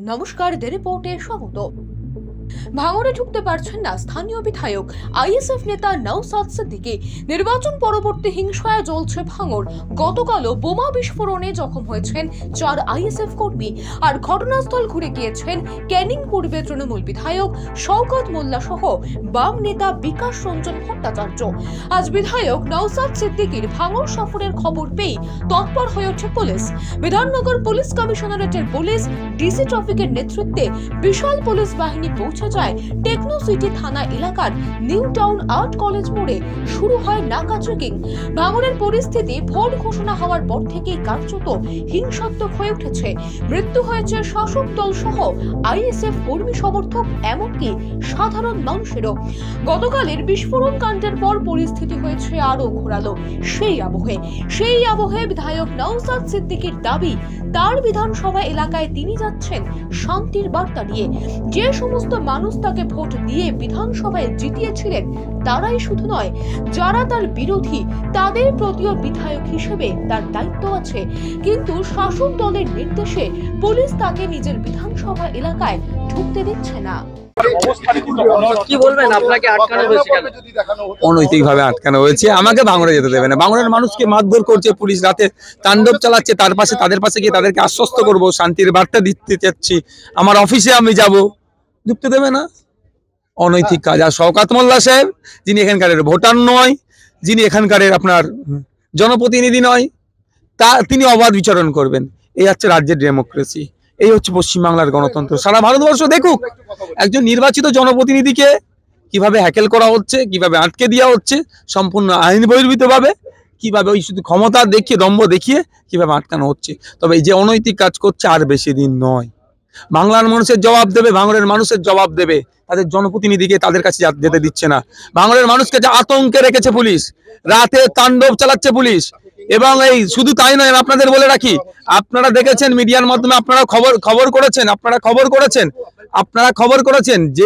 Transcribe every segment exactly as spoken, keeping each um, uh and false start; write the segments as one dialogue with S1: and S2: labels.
S1: নমস্কার, দ্য রিপোর্টে স্বাগত। ভাঙড়ে ঢুকতে পারছেন না স্থানীয় বিধায়ক আইএসএফ নেতা নওশাদ সিদ্দিকী। নির্বাচন পরবর্তী হিংসায় জ্বলছে ভাঙড়। গতকালও বোমা বিস্ফোরণে জখম হয়েছেন চার আইএসএফ কর্মী। আর ঘটনাস্থল ঘুরে গিয়েছেন ক্যানিং পূর্বে তৃণমূল বিধায়ক শওকত মোল্লা সহ বাম নেতা বিকাশ রঞ্জন ভট্টাচার্য। আজ বিধায়ক নওশাদ সিদ্দিকীর ভাঙড় সফরের খবর পেয়ে তৎপর হয়ে ওঠে পুলিশ। বিধাননগর পুলিশ কমিশনারেটের পুলিশ ডিসি ট্রাফিকের নেতৃত্বে বিশাল পুলিশ বাহিনী পৌঁছে যায় টেকনো সিটি থানা এলাকার নিউ টাউন আর্ট কলেজ মোড়ে। শুরু হয় নাকা চেকিং। ভাঙড়ের পরিস্থিতি ভোট ঘোষণা হওয়ার পর থেকেই কার্যত হিংসাত্মক হয়ে উঠেছে। মৃত্যু হয়েছে শাসক দল সহ আইএসএফ কর্মী সমর্থক, এমনকি সাধারণ মানুষেরও। গতকালের বিস্ফোরণ কাণ্ডের পর পরিস্থিতি হয়েছে আরো ঘোরালো। সেই আবহে সেই আবহে বিধায়ক নওশাদ সিদ্দিকীর দাবি, তার বিধানসভা এলাকায় তিনি যাচ্ছেন শান্তির বার্তা নিয়ে। যে সমস্ত মানুষ তাকে ভোট দিয়ে বিধানসভায় জিতিয়েছিলেন তারাই শুধু নয়, যারা তার বিরোধী তাদের প্রতিও বিধায়ক হিসেবে তার দায়িত্ব আছে। কিন্তু শাসক দলের নির্দেশে পুলিশ তাকে নিজের বিধানসভা এলাকায় ঢুকতে দিচ্ছে না।
S2: কি বলবেন, আপনাকে আটকানো হয়েছে কেন?
S3: অনৈতিকভাবে আটকানো হয়েছে। আমাকে ভাঙড়ে যেতে দেবে না। ভাঙড়ের মানুষকে মারধর করছে পুলিশ, রাতে তাণ্ডব চালাচ্ছে। তার পাশে তাদের পাশে গিয়ে তাদেরকে আশ্বস্ত করব, শান্তির বার্তা দিতে চাচ্ছি, আমার অফিসে আমি যাব, ঢুকতে দেবে না। অনৈতিক কাজ। আর শওকত মোল্লা সাহেব, যিনি এখানকার ভোটার নয়, যিনি এখানকার আপনার জনপ্রতিনিধি নয়, তা তিনি অবাধ বিচরণ করবেন। এই হচ্ছে রাজ্যের ডেমোক্রেসি, এই হচ্ছে পশ্চিমবাংলার গণতন্ত্র। সারা ভারতবর্ষ দেখুক একজন নির্বাচিত জনপ্রতিনিধিকে কিভাবে হ্যাকেল করা হচ্ছে, কিভাবে আটকে দেওয়া হচ্ছে সম্পূর্ণ আইন বহির্ভূত ভাবে, কিভাবে ওই শুধু ক্ষমতা দেখিয়ে দম্ভ দেখিয়ে কিভাবে আটকানো হচ্ছে। তবে এই যে অনৈতিক কাজ করছে আর বেশি দিন নয়। বাংলার মানুষের জবাব দেবে, ভাঙড়ের মানুষের জবাব দেবে। তাদের জনপ্রতিনিধিকে তাদের কাছে যেতে দিচ্ছে না। ভাঙড়ের মানুষকে যে আতঙ্কে রেখেছে পুলিশ, রাতে তাণ্ডব চালাচ্ছে পুলিশ। এবং এই শুধু তাই নয়, আপনাদের বলে রাখি, আপনারা দেখেছেন মিডিয়ার মাধ্যমে, আপনারা খবর খবর করেছেন আপনারা খবর করেছেন আপনারা খবর করেছেন যে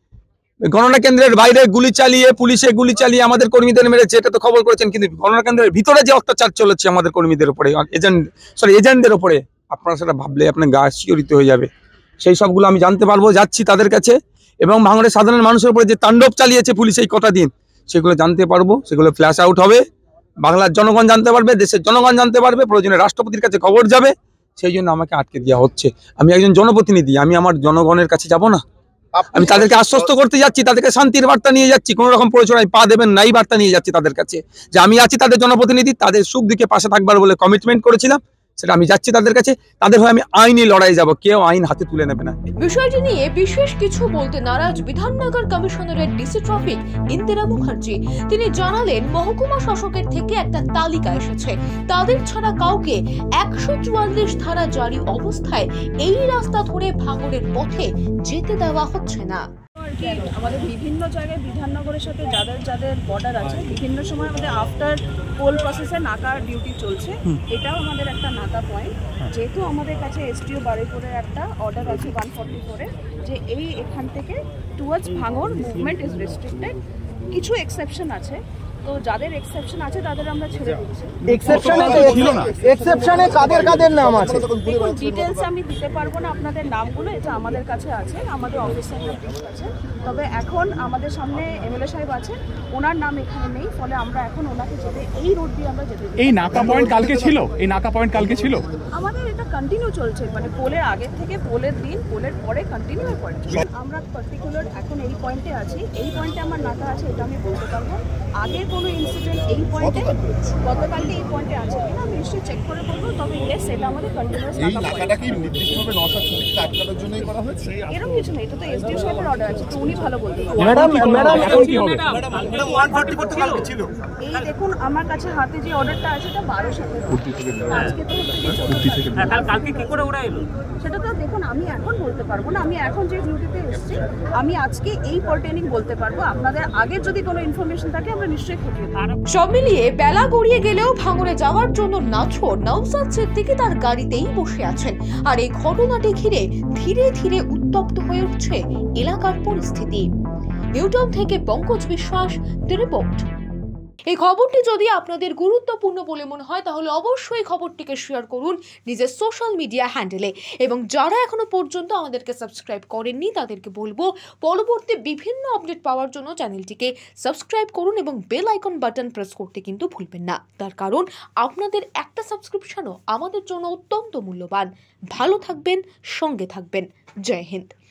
S3: গণনা কেন্দ্রের বাইরে গুলি চালিয়ে, পুলিশে গুলি চালিয়ে আমাদের কর্মীদের মেরেছে। এটা তো খবর করেছেন। কিন্তু গণনা কেন্দ্রের ভিতরে যে অত্যাচার চলেছে আমাদের কর্মীদের উপরে, এজেন্ট সরি এজেন্টদের উপরে, আপনারা সেটা ভাবলে আপনার গা শিহরিত হয়ে যাবে। সেই সবগুলো আমি জানতে পারবো, যাচ্ছি তাদের কাছে। এবং ভাঙড়ের সাধারণ মানুষের উপরে যে তাণ্ডব চালিয়েছে পুলিশ এই কটা দিন, সেগুলো জানতে পারবো, সেগুলো ফ্ল্যাশ আউট হবে। বাংলার জনগণ জানতে পারবে, দেশের জনগণ জানতে পারবে, প্রয়োজনে রাষ্ট্রপতির কাছে খবর যাবে। সেই জন্য আমাকে আটকে দেওয়া হচ্ছে। আমি একজন জনপ্রতিনিধি, আমি আমার জনগণের কাছে যাব না? আমি তাদেরকে আশ্বস্ত করতে যাচ্ছি, তাদেরকে শান্তির বার্তা নিয়ে যাচ্ছি। কোনো রকম প্রয়োজনে পা দেবেন নাই বার্তা নিয়ে যাচ্ছি তাদের কাছে, যে আমি আছি তাদের জনপ্রতিনিধি, তাদের সুখ দিকে পাশে থাকবার বলে কমিটমেন্ট করেছিলাম, সেটা আমি যাচ্ছি তাদের কাছে। তাদের হয়ে আমি আইনি লড়াই যাব, কেউ আইন হাতে তুলে নেবে না।
S1: বিষয়টি নিয়ে বিশেষ কিছু বলতে নারাজ বিধাননগর কমিশনারের ডিসি ট্রাফিক ইন্দিরা মুখার্জি। তিনি জানালেন, মহকুমা শাসকের থেকে একটা তালিকা এসেছে, তাদের ছাড়া কাউকে একশো চুয়াল্লিশ ধারা জারি অবস্থায় এই রাস্তা ধরে ভাঙড়ের পথে যেতে দেওয়া হচ্ছে না।
S4: আমাদের বিভিন্ন জায়গায় বিধাননগরের সাথে যাদের যাদের বর্ডার আছে, বিভিন্ন সময় আমাদের আফটার পোল প্রসেসে নাকা ডিউটি চলছে। এটাও আমাদের একটা নাকা পয়েন্ট। যেহেতু আমাদের কাছে এসটিও বারুইপুরের একটা অর্ডার আছে ওয়ান ফর্টি ফোরে, যে এই এখান থেকে টুয়ার্ডস ভাঙড় মুভমেন্ট ইজ রেস্ট্রিক্টেড। কিছু এক্সেপশন আছে, তো যাদের এক্সেপশন আছে তাদের আমরা ছেড়ে দিচ্ছি।
S2: এক্সেপশনে এক্সেপশনে কাদের কাদের নাম আছে?
S4: দেখুন, ডিটেলস আমি দিতে পারবো না আপনাদের নামগুলো, এটা আমাদের কাছে আছে, আমাদের অফিসাররা আছে। তবে এখন আমাদের সামনে এমএলএ সাহেব আছেন, ওনার নাম এখানে নেই, ফলে আমরা এখন ওনাকে যেতে এই রোড দিয়ে আমরা যেতে।
S5: এই নাকা পয়েন্ট কালকে ছিল, এই নাকা পয়েন্ট কালকে ছিল
S4: আমাদের এটা কন্টিনিউ চলছে, মানে পোলের আগের থেকে পোলের দিন, পোলের পরে কন্টিনিউ পয়েন্ট। আমরা পার্টিকুলার এখন এই পয়েন্টে আছি, এই পয়েন্টে আমার নাকা আছে, এটা আমি বলতে পারবো। আগের কোনো ইনসিডেন্ট এই পয়েন্টে, গতকালকে এই পয়েন্টে আছে কিনা আমি নিশ্চয়ই চেক করে বলবো। তবে ইয়েস, এটা আমাদের কন্টিনিউয়াস নাকা পয়েন্ট।
S6: নাকাটা কি নির্দিষ্টভাবে নওশাদ সিদ্দিকীকে আটকানোর জন্যই করা হয়েছে?
S4: এরকম কিছু নেই, এটা তো এসডিও সাহেবের অর্ডার আছে, তো উনি ভালো বলতে পারবেন।
S2: ম্যাডাম ম্যাডাম এখন কি হবে?
S4: এই দেখুন, আমার কাছে হাতে যে অর্ডারটা আছে এটা বারো সাথে, আজকে তো হচ্ছে কালকে কি করে ওরা এলো সেটা তো দেখুন আমি এখন বলতে পারবো না। আমি এখন যে ডিউটিতে এসেছি, আমি আজকে এই পার্টেনিং বলতে পারবো। আপনাদের আগের যদি কোনো ইনফরমেশন থাকে আমরা নিশ্চয়ই খুঁজে দেব।
S1: সব মিলিয়ে বেলা গড়িয়ে গেলেও ভাঙড়ে যাওয়ার জন্য নাছোড় নওশাদ সিদ্দিকী তার গাড়িতেই বসে আছেন। আর এই ঘটনাটি ঘিরে ধীরে ধীরে উত্তপ্ত হয়ে উঠছে এলাকার পরিস্থিতি। নিউটাউন থেকে পঙ্কজ বিশ্বাস, দ্য রিপোর্ট। এই খবরটি যদি আপনাদের গুরুত্বপূর্ণ বলে মনে হয় তাহলে অবশ্যই খবরটিকে শেয়ার করুন নিজের সোশ্যাল মিডিয়া হ্যান্ডেলে, এবং যারা এখনো পর্যন্ত আমাদেরকে সাবস্ক্রাইব করেননি তাদেরকে বলবো পরবর্তী বিভিন্ন আপডেট পাওয়ার জন্য চ্যানেলটিকে সাবস্ক্রাইব করুন এবং বেল আইকন বাটন প্রেস করতে কিন্তু ভুলবেন না, তার কারণ আপনাদের একটা সাবস্ক্রিপশনও আমাদের জন্য অত্যন্ত মূল্যবান। ভালো থাকবেন, সঙ্গে থাকবেন। জয় হিন্দ।